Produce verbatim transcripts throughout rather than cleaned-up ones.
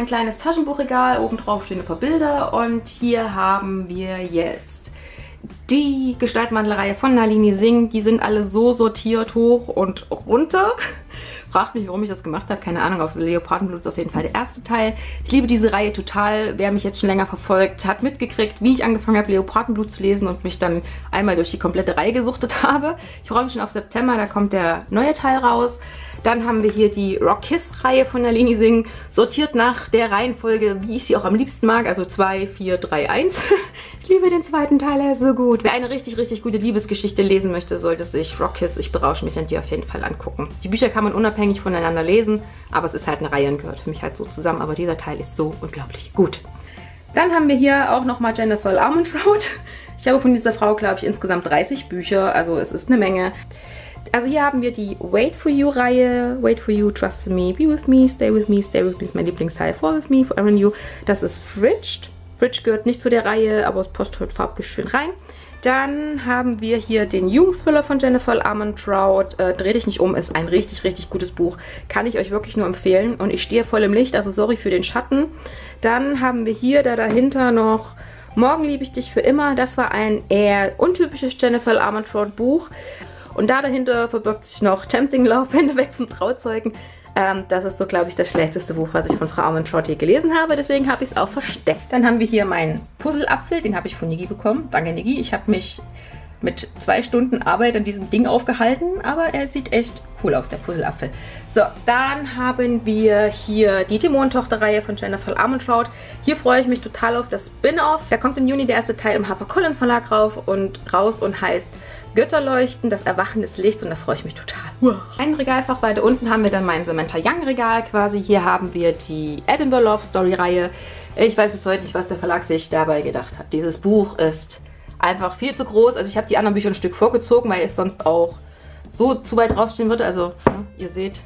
mein kleines Taschenbuchregal. Oben drauf stehen ein paar Bilder. Und hier haben wir jetzt die Gestaltmantel-Reihe von Nalini Singh. Die sind alle so sortiert hoch und runter. Fragt mich, warum ich das gemacht habe. Keine Ahnung, auf Leopardenblut ist auf jeden Fall der erste Teil. Ich liebe diese Reihe total. Wer mich jetzt schon länger verfolgt, hat mitgekriegt, wie ich angefangen habe, Leopardenblut zu lesen und mich dann einmal durch die komplette Reihe gesuchtet habe. Ich freue mich schon auf September, da kommt der neue Teil raus. Dann haben wir hier die Rock Kiss-Reihe von Nalini Singh, sortiert nach der Reihenfolge, wie ich sie auch am liebsten mag, also zwei, vier, drei, eins. Ich liebe den zweiten Teil, er ist so gut. Wer eine richtig, richtig gute Liebesgeschichte lesen möchte, sollte sich Rock Kiss, ich berausche mich an die auf jeden Fall angucken. Die Bücher kann man unabhängig voneinander lesen, aber es ist halt eine Reihe und gehört für mich halt so zusammen. Aber dieser Teil ist so unglaublich gut. Dann haben wir hier auch nochmal Jennifer Armentrout. Ich habe von dieser Frau, glaube ich, insgesamt dreißig Bücher, also es ist eine Menge. Also hier haben wir die Wait For You Reihe. Wait For You, Trust in Me, Be With Me, Stay With Me, Stay With Me ist mein Lieblingsteil. Fall With Me, Forever in You. Das ist Fridged. Fridged gehört nicht zu der Reihe, aber es passt halt farblich schön rein. Dann haben wir hier den Jugendthriller von Jennifer Armentrout. Äh, Dreh dich nicht um, ist ein richtig, richtig gutes Buch. Kann ich euch wirklich nur empfehlen. Und ich stehe voll im Licht, also sorry für den Schatten. Dann haben wir hier da dahinter noch Morgen liebe ich dich für immer. Das war ein eher untypisches Jennifer Armentrout Buch. Und da dahinter verbirgt sich noch Tempting Love, Hände weg vom Trauzeugen. Ähm, das ist so, glaube ich, das schlechteste Buch, was ich von Frau Armentrout je gelesen habe. Deswegen habe ich es auch versteckt. Dann haben wir hier meinen Puzzleapfel. Den habe ich von Niki bekommen. Danke, Niki. Ich habe mich mit zwei Stunden Arbeit an diesem Ding aufgehalten. Aber er sieht echt cool aus, der Puzzleapfel. So, dann haben wir hier die Dämonentochter-Reihe von Jennifer Armentrout. Hier freue ich mich total auf das Spin-Off. Da kommt im Juni der erste Teil im HarperCollins Verlag rauf und raus und heißt Götterleuchten, das Erwachen des Lichts, und da freue ich mich total. Wow. Ein Regalfach weiter unten haben wir dann mein Samantha Young Regal quasi. Hier haben wir die Edinburgh Love Story Reihe. Ich weiß bis heute nicht, was der Verlag sich dabei gedacht hat. Dieses Buch ist einfach viel zu groß. Also ich habe die anderen Bücher ein Stück vorgezogen, weil es sonst auch so zu weit rausstehen würde. Also ja, ihr seht,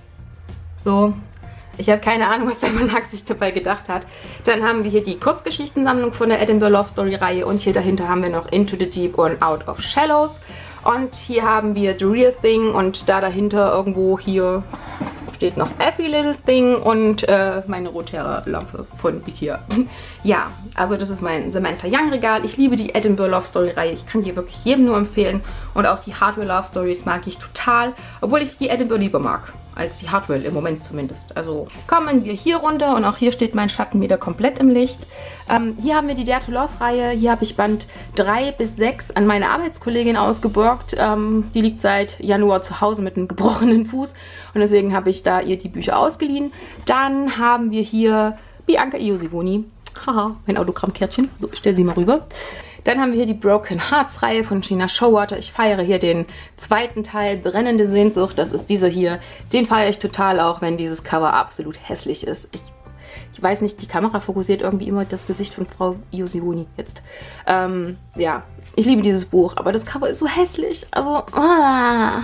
so. Ich habe keine Ahnung, was der Verlag sich dabei gedacht hat. Dann haben wir hier die Kurzgeschichtensammlung von der Edinburgh Love Story Reihe. Und hier dahinter haben wir noch Into the Deep und Out of Shallows. Und hier haben wir The Real Thing. Und da dahinter irgendwo hier steht noch Every Little Thing und äh, meine Rotera-Lampe von Ikea. Ja, also das ist mein Samantha Young Regal. Ich liebe die Edinburgh Love Story Reihe. Ich kann die wirklich jedem nur empfehlen. Und auch die Hardware Love Stories mag ich total. Obwohl ich die Edinburgh lieber mag als die Hardware, im Moment zumindest. Also kommen wir hier runter und auch hier steht mein Schatten wieder komplett im Licht. Ähm, hier haben wir die Dare to Love Reihe. Hier habe ich Band drei bis sechs an meine Arbeitskollegin ausgeborgt. Ähm, die liegt seit Januar zu Hause mit einem gebrochenen Fuß und deswegen habe ich da ihr die Bücher ausgeliehen. Dann haben wir hier Bianca Iosivoni. Haha, mein Autogrammkärtchen. So, ich stelle sie mal rüber. Dann haben wir hier die Broken Hearts Reihe von Gina Showalter. Ich feiere hier den zweiten Teil, Brennende Sehnsucht. Das ist dieser hier. Den feiere ich total, auch wenn dieses Cover absolut hässlich ist. Ich, ich weiß nicht, die Kamera fokussiert irgendwie immer das Gesicht von Frau Iosivoni jetzt. Ähm, ja, ich liebe dieses Buch, aber das Cover ist so hässlich. Also, ah,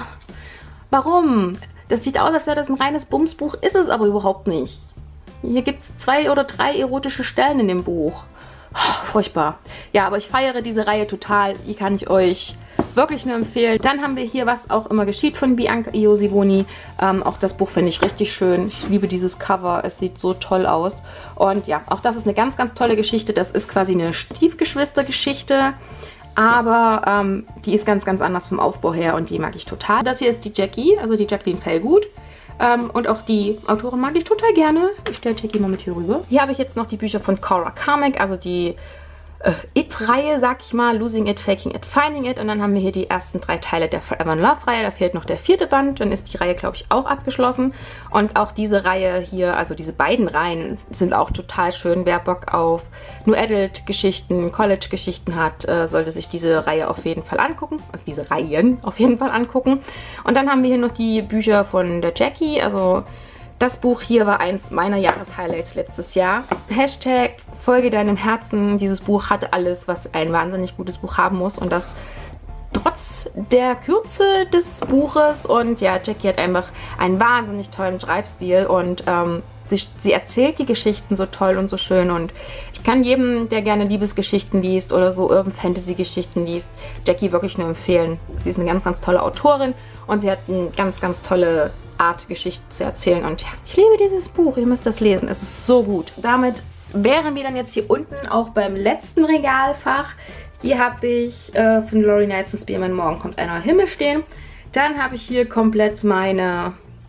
warum? Das sieht aus, als wäre das ein reines Bumsbuch, ist es aber überhaupt nicht. Hier gibt es zwei oder drei erotische Stellen in dem Buch. Oh, furchtbar. Ja, aber ich feiere diese Reihe total. Die kann ich euch wirklich nur empfehlen. Dann haben wir hier Was auch immer geschieht von Bianca Iosivoni. Ähm, auch das Buch finde ich richtig schön. Ich liebe dieses Cover. Es sieht so toll aus. Und ja, auch das ist eine ganz, ganz tolle Geschichte. Das ist quasi eine Stiefgeschwistergeschichte. Aber ähm, die ist ganz, ganz anders vom Aufbau her und die mag ich total. Das hier ist die Jackie, also die Jacqueline Fellgut. Ähm, und auch die Autorin mag ich total gerne. Ich stelle Jackie mal mit hier rüber. Hier habe ich jetzt noch die Bücher von Cora Carmack, also die äh, It-Reihe, sag ich mal. Losing It, Faking It, Finding It. Und dann haben wir hier die ersten drei Teile der Forever in Love-Reihe. Da fehlt noch der vierte Band. Dann ist die Reihe, glaube ich, auch abgeschlossen. Und auch diese Reihe hier, also diese beiden Reihen, sind auch total schön. Wer Bock auf New Adult-Geschichten, College-Geschichten hat, äh, sollte sich diese Reihe auf jeden Fall angucken. Also diese Reihen auf jeden Fall angucken. Und dann haben wir hier noch die Bücher von der Jackie. Also das Buch hier war eins meiner Jahreshighlights letztes Jahr. Hashtag Folge deinem Herzen. Dieses Buch hatte alles, was ein wahnsinnig gutes Buch haben muss. Und das trotz der Kürze des Buches. Und ja, Jackie hat einfach einen wahnsinnig tollen Schreibstil. Und ähm, sie, sie erzählt die Geschichten so toll und so schön. Und ich kann jedem, der gerne Liebesgeschichten liest oder so Urban Fantasy Geschichten liest, Jackie wirklich nur empfehlen. Sie ist eine ganz, ganz tolle Autorin. Und sie hat eine ganz, ganz tolle Art, Geschichten zu erzählen. Und ja, ich liebe dieses Buch. Ihr müsst das lesen. Es ist so gut. Damit wären wir dann jetzt hier unten auch beim letzten Regalfach. Hier habe ich äh, von Laurie Nelson Spearman Morgen kommt einer Himmel stehen. Dann habe ich hier komplett meine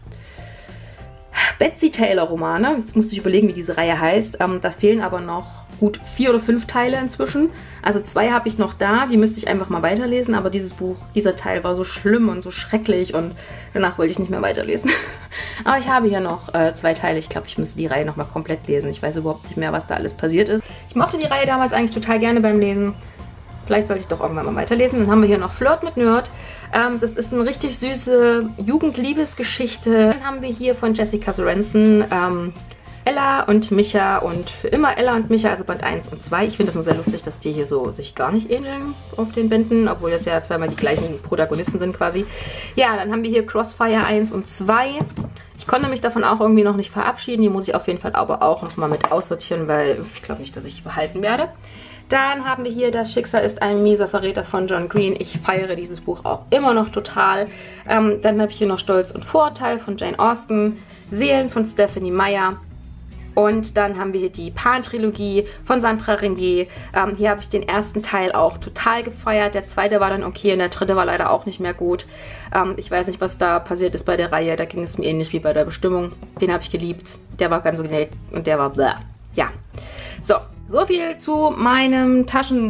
Betsy Taylor Romane. Jetzt musste ich überlegen, wie diese Reihe heißt. Ähm, da fehlen aber noch gut vier oder fünf Teile inzwischen. Also zwei habe ich noch da, die müsste ich einfach mal weiterlesen. Aber dieses Buch, dieser Teil war so schlimm und so schrecklich und danach wollte ich nicht mehr weiterlesen. Aber ich habe hier noch äh, zwei Teile. Ich glaube, ich müsste die Reihe nochmal komplett lesen. Ich weiß überhaupt nicht mehr, was da alles passiert ist. Ich mochte die Reihe damals eigentlich total gerne beim Lesen. Vielleicht sollte ich doch irgendwann mal weiterlesen. Dann haben wir hier noch Flirt mit Nerd. Ähm, das ist eine richtig süße Jugendliebesgeschichte. Dann haben wir hier von Jessica Sorensen ähm, Ella und Micha und für immer Ella und Micha, also Band eins und zwei. Ich finde das nur sehr lustig, dass die hier so sich gar nicht ähneln auf den Bänden, obwohl das ja zweimal die gleichen Protagonisten sind quasi. Ja, dann haben wir hier Crossfire eins und zwei. Ich konnte mich davon auch irgendwie noch nicht verabschieden. Die muss ich auf jeden Fall aber auch nochmal mit aussortieren, weil ich glaube nicht, dass ich die behalten werde. Dann haben wir hier Das Schicksal ist ein mieser Verräter von John Green. Ich feiere dieses Buch auch immer noch total. Ähm, dann habe ich hier noch Stolz und Vorurteil von Jane Austen, Seelen von Stephanie Meyer. Und dann haben wir hier die Pan-Trilogie von Sandra Renier. Ähm, hier habe ich den ersten Teil auch total gefeiert. Der zweite war dann okay und der dritte war leider auch nicht mehr gut. Ähm, ich weiß nicht, was da passiert ist bei der Reihe. Da ging es mir ähnlich wie bei der Bestimmung. Den habe ich geliebt. Der war ganz okay und der war bläh. Ja. So, so viel zu meinem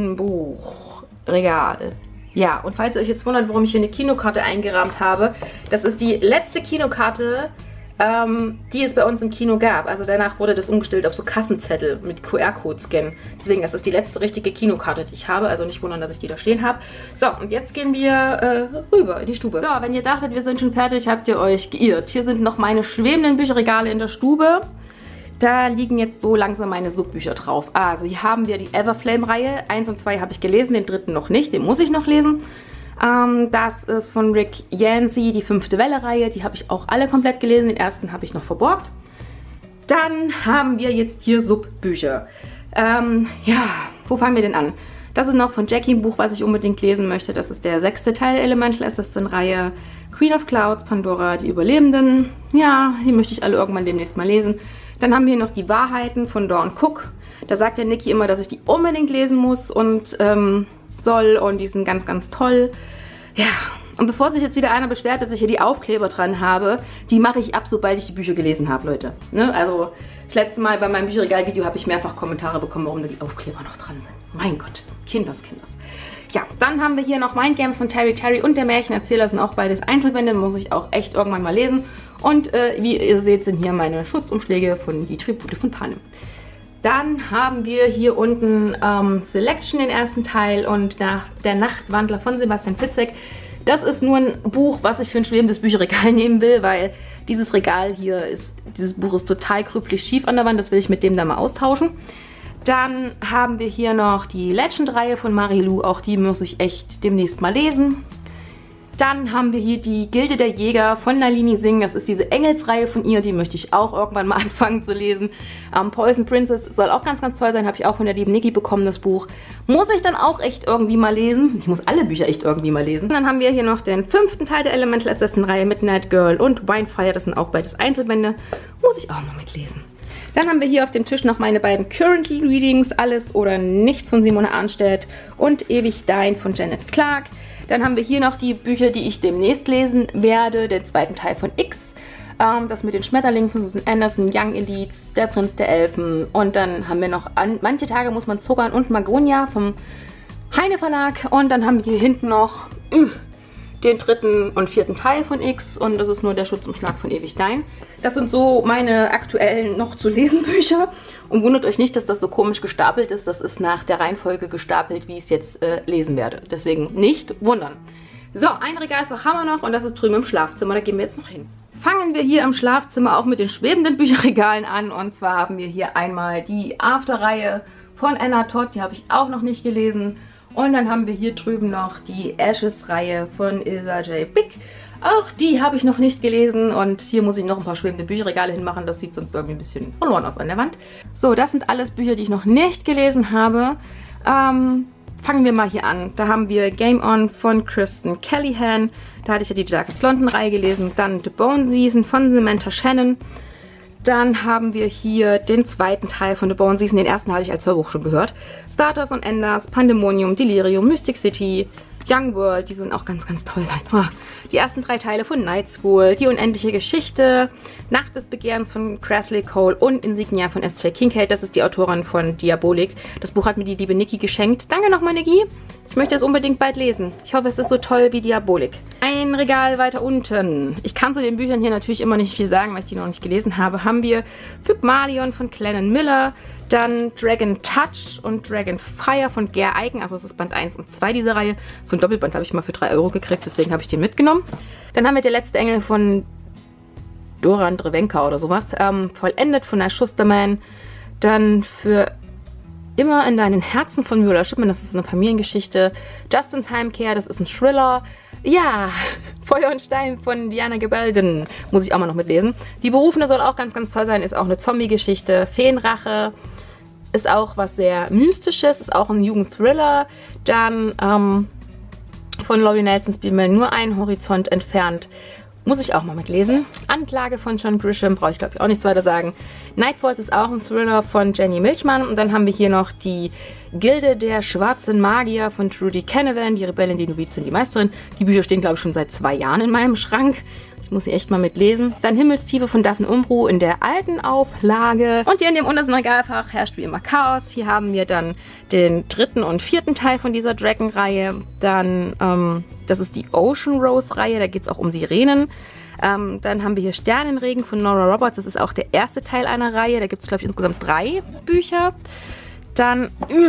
Taschenbuchregal. Ja, und falls ihr euch jetzt wundert, warum ich hier eine Kinokarte eingerahmt habe, das ist die letzte Kinokarte, Ähm, die es bei uns im Kino gab. Also danach wurde das umgestellt auf so Kassenzettel mit Q R-Code-Scan. Deswegen, das ist die letzte richtige Kinokarte, die ich habe. Also nicht wundern, dass ich die da stehen habe. So, und jetzt gehen wir äh, rüber in die Stube. So, wenn ihr dachtet, wir sind schon fertig, habt ihr euch geirrt. Hier sind noch meine schwebenden Bücherregale in der Stube. Da liegen jetzt so langsam meine Subbücher drauf. Also hier haben wir die Everflame-Reihe. Eins und zwei habe ich gelesen, den dritten noch nicht. Den muss ich noch lesen. Ähm, das ist von Rick Yancey, die fünfte Welle-Reihe. Die habe ich auch alle komplett gelesen. Den ersten habe ich noch verborgt. Dann haben wir jetzt hier Subbücher. Ähm, ja, wo fangen wir denn an? Das ist noch von Jackie ein Buch, was ich unbedingt lesen möchte. Das ist der sechste Teil Elemental Assassin-Reihe. Queen of Clouds, Pandora, die Überlebenden. Ja, die möchte ich alle irgendwann demnächst mal lesen. Dann haben wir hier noch die Wahrheiten von Dawn Cook. Da sagt der Niki immer, dass ich die unbedingt lesen muss und ähm, soll. Und die sind ganz, ganz toll. Ja, und bevor sich jetzt wieder einer beschwert, dass ich hier die Aufkleber dran habe, die mache ich ab, sobald ich die Bücher gelesen habe, Leute. Ne? Also das letzte Mal bei meinem Bücherregal-Video habe ich mehrfach Kommentare bekommen, warum da die Aufkleber noch dran sind. Mein Gott, Kinders, Kinders. Ja, dann haben wir hier noch Mind Games von Terry Terry und der Märchenerzähler, sind auch beides Einzelbände, muss ich auch echt irgendwann mal lesen. Und äh, wie ihr seht, sind hier meine Schutzumschläge von die Tribute von Panem. Dann haben wir hier unten ähm, Selection, den ersten Teil, und nach Der Nachtwandler von Sebastian Fitzek. Das ist nur ein Buch, was ich für ein schwebendes Bücherregal nehmen will, weil dieses Regal hier ist, dieses Buch ist total krüppelig schief an der Wand, das will ich mit dem da mal austauschen. Dann haben wir hier noch die Legend-Reihe von Marie-Lou, auch die muss ich echt demnächst mal lesen. Dann haben wir hier die Gilde der Jäger von Nalini Singh. Das ist diese Engelsreihe von ihr, die möchte ich auch irgendwann mal anfangen zu lesen. Ähm, Poison Princess soll auch ganz, ganz toll sein, habe ich auch von der lieben Niki bekommen, das Buch. Muss ich dann auch echt irgendwie mal lesen. Ich muss alle Bücher echt irgendwie mal lesen. Und dann haben wir hier noch den fünften Teil der Elemental Assassin-Reihe, Midnight Girl und Winefire. Das sind auch beides Einzelbände. Muss ich auch mal mitlesen. Dann haben wir hier auf dem Tisch noch meine beiden Currently Readings, Alles oder Nichts von Simone Arnstedt und Ewig Dein von Janet Clark. Dann haben wir hier noch die Bücher, die ich demnächst lesen werde, den zweiten Teil von X, ähm, das mit den Schmetterlingen von Susan Anderson, Young Elites, Der Prinz der Elfen, und dann haben wir noch an Manche Tage muss man zuckern und Magonia vom Heine Verlag, und dann haben wir hier hinten noch uh, den dritten und vierten Teil von X, und das ist nur der Schutzumschlag von Ewig Dein. Das sind so meine aktuellen noch zu lesen Bücher, und wundert euch nicht, dass das so komisch gestapelt ist. Das ist nach der Reihenfolge gestapelt, wie ich es jetzt äh, lesen werde. Deswegen nicht wundern. So, ein Regalfach haben wir noch, und das ist drüben im Schlafzimmer. Da gehen wir jetzt noch hin. Fangen wir hier im Schlafzimmer auch mit den schwebenden Bücherregalen an. Und zwar haben wir hier einmal die After-Reihe von Anna Todd. Die habe ich auch noch nicht gelesen. Und dann haben wir hier drüben noch die Ashes-Reihe von Ilsa J. Bick. Auch die habe ich noch nicht gelesen, und hier muss ich noch ein paar schwebende Bücherregale hinmachen. Das sieht sonst irgendwie ein bisschen verloren aus an der Wand. So, das sind alles Bücher, die ich noch nicht gelesen habe. Ähm, fangen wir mal hier an. Da haben wir Game On von Kristen Callihan. Da hatte ich ja die Darkest London-Reihe gelesen. Dann The Bone Season von Samantha Shannon. Dann haben wir hier den zweiten Teil von The Bone Season. Den ersten hatte ich als Hörbuch schon gehört. Starters und Enders, Pandemonium, Delirium, Mystic City, Young World. Die sollen auch ganz, ganz toll sein. Oh. Die ersten drei Teile von Night School, Die unendliche Geschichte, Nacht des Begehrens von Crasley Cole und Insignia von S J Kincaid. Das ist die Autorin von Diabolik. Das Buch hat mir die liebe Niki geschenkt. Danke nochmal, Niki. Ich möchte es unbedingt bald lesen. Ich hoffe, es ist so toll wie Diabolik. Ein Regal weiter unten. Ich kann zu den Büchern hier natürlich immer nicht viel sagen, weil ich die noch nicht gelesen habe. Haben wir Pygmalion von Glennon Miller, dann Dragon Touch und Dragon Fire von Ger Eigen. Also es ist Band eins und zwei dieser Reihe. So ein Doppelband habe ich mal für drei Euro gekriegt, deswegen habe ich den mitgenommen. Dann haben wir Der letzte Engel von Doran Drevenka oder sowas. Ähm, vollendet von der Schusterman. Dann für Immer in deinen Herzen von Viola Shipman, das ist eine Familiengeschichte. Justins Heimkehr, das ist ein Thriller. Ja, Feuer und Stein von Diana Gebelden, muss ich auch mal noch mitlesen. Die Berufene soll auch ganz, ganz toll sein, ist auch eine Zombie-Geschichte. Feenrache ist auch was sehr Mystisches, ist auch ein Jugendthriller. Dann ähm, von Laurie Nelson Spielman, Nur ein Horizont entfernt. Muss ich auch mal mitlesen. Anklage von John Grisham, brauche ich glaube ich auch nichts weiter sagen. Nightfalls ist auch ein Thriller von Jenny Milchmann. Und dann haben wir hier noch die Gilde der schwarzen Magier von Trudy Canavan, die Rebellin, die Novizin, die Meisterin. Die Bücher stehen glaube ich schon seit zwei Jahren in meinem Schrank. Ich muss sie echt mal mitlesen. Dann Himmelstiefe von Daphne Umbro in der alten Auflage. Und hier in dem untersten Regalfach herrscht wie immer Chaos. Hier haben wir dann den dritten und vierten Teil von dieser Dragon-Reihe. Dann, ähm, das ist die Ocean Rose-Reihe. Da geht es auch um Sirenen. Ähm, dann haben wir hier Sternenregen von Nora Roberts. Das ist auch der erste Teil einer Reihe. Da gibt es, glaube ich, insgesamt drei Bücher. Dann äh,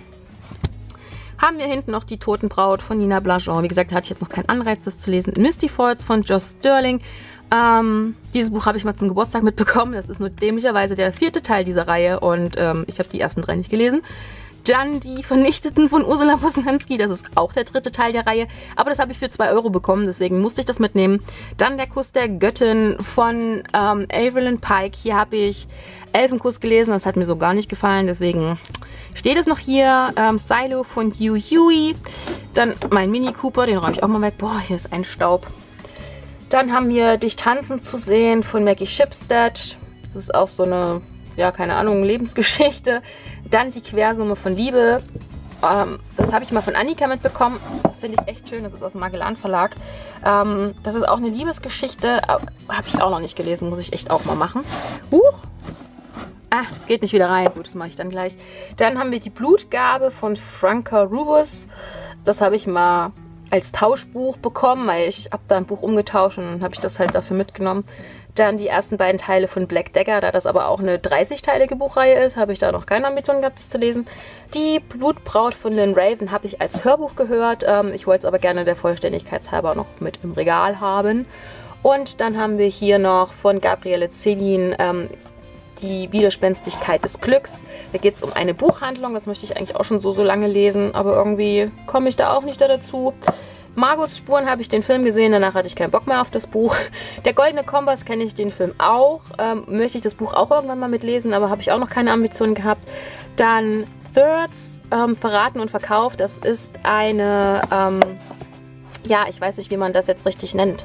haben wir hinten noch Die Totenbraut von Nina Blanchon. Wie gesagt, hatte ich jetzt noch keinen Anreiz, das zu lesen. Misty Falls von Joss Sterling. Ähm, dieses Buch habe ich mal zum Geburtstag mitbekommen. Das ist nur dämlicherweise der vierte Teil dieser Reihe. Und ähm, ich habe die ersten drei nicht gelesen. Dann Die Vernichteten von Ursula Posnanski. Das ist auch der dritte Teil der Reihe. Aber das habe ich für zwei Euro bekommen, deswegen musste ich das mitnehmen. Dann Der Kuss der Göttin von ähm, Evelyn Pike. Hier habe ich Elfenkuss gelesen. Das hat mir so gar nicht gefallen, deswegen steht es noch hier. Ähm, Silo von Hugh Huey. Dann mein Mini Cooper, den räume ich auch mal weg. Boah, hier ist ein Staub. Dann haben wir Dich tanzen zu sehen von Maggie Shipstead. Das ist auch so eine, ja, keine Ahnung, Lebensgeschichte. Dann Die Quersumme von Liebe. Ähm, das habe ich mal von Annika mitbekommen. Das finde ich echt schön. Das ist aus dem Magellan Verlag. Ähm, das ist auch eine Liebesgeschichte. Habe ich auch noch nicht gelesen. Muss ich echt auch mal machen. Huch. Ah, das geht nicht wieder rein. Gut, das mache ich dann gleich. Dann haben wir Die Blutgabe von Franca Rubus. Das habe ich mal als Tauschbuch bekommen, weil ich habe da ein Buch umgetauscht und dann habe ich das halt dafür mitgenommen. Dann die ersten beiden Teile von Black Dagger, da das aber auch eine dreißig-teilige Buchreihe ist, habe ich da noch keine Ambition gehabt, das zu lesen. Die Blutbraut von Lynn Raven habe ich als Hörbuch gehört. Ähm, ich wollte es aber gerne der Vollständigkeit halber noch mit im Regal haben. Und dann haben wir hier noch von Gabriele Zellin ähm, Die Widerspenstigkeit des Glücks. Da geht es um eine Buchhandlung. Das möchte ich eigentlich auch schon so, so lange lesen. Aber irgendwie komme ich da auch nicht da dazu. Margots Spuren habe ich den Film gesehen. Danach hatte ich keinen Bock mehr auf das Buch. Der Goldene Kompass kenne ich den Film auch. Ähm, möchte ich das Buch auch irgendwann mal mitlesen. Aber habe ich auch noch keine Ambitionen gehabt. Dann Thirds, ähm, Verraten und Verkauft. Das ist eine, ähm, ja, ich weiß nicht, wie man das jetzt richtig nennt.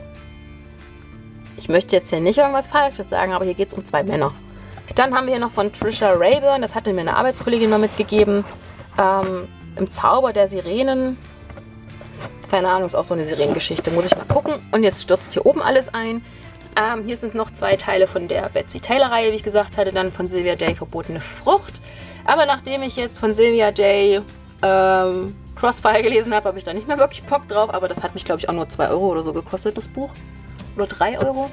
Ich möchte jetzt hier nicht irgendwas Falsches sagen, aber hier geht es um zwei Männer. Dann haben wir hier noch von Trisha Rayburn, das hatte mir eine Arbeitskollegin mal mitgegeben, ähm, Im Zauber der Sirenen. Keine Ahnung, ist auch so eine Sirenengeschichte, muss ich mal gucken. Und jetzt stürzt hier oben alles ein. Ähm, hier sind noch zwei Teile von der Betsy Taylor-Reihe, wie ich gesagt hatte, dann von Sylvia Day Verbotene Frucht. Aber nachdem ich jetzt von Sylvia Day ähm, Crossfire gelesen habe, habe ich da nicht mehr wirklich Bock drauf. Aber das hat mich, glaube ich, auch nur zwei Euro oder so gekostet, das Buch. Oder drei Euro?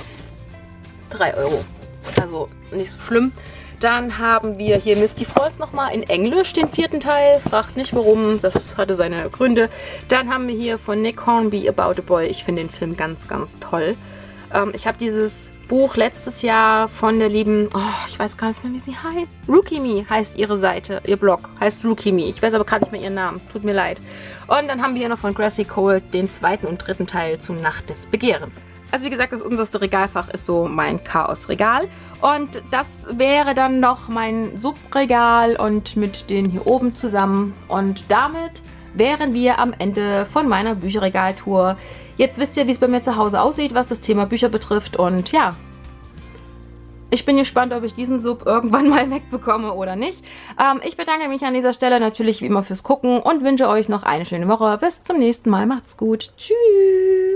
drei Euro. Also nicht so schlimm. Dann haben wir hier Misty Falls nochmal in Englisch, den vierten Teil. Fragt nicht warum, das hatte seine Gründe. Dann haben wir hier von Nick Hornby About a Boy. Ich finde den Film ganz, ganz toll. Ähm, ich habe dieses Buch letztes Jahr von der lieben, oh, ich weiß gar nicht mehr, wie sie heißt. Rookie Me heißt ihre Seite, ihr Blog heißt Rookie Me. Ich weiß aber gerade nicht mehr ihren Namen, es tut mir leid. Und dann haben wir hier noch von Gracie Cole den zweiten und dritten Teil zu Nacht des Begehrens. Also wie gesagt, das unterste Regalfach ist so mein Chaosregal. Und das wäre dann noch mein Subregal und mit den hier oben zusammen. Und damit wären wir am Ende von meiner Bücherregaltour. Jetzt wisst ihr, wie es bei mir zu Hause aussieht, was das Thema Bücher betrifft. Und ja, ich bin gespannt, ob ich diesen Sub irgendwann mal wegbekomme oder nicht. Ähm, ich bedanke mich an dieser Stelle natürlich wie immer fürs Gucken und wünsche euch noch eine schöne Woche. Bis zum nächsten Mal. Macht's gut. Tschüss.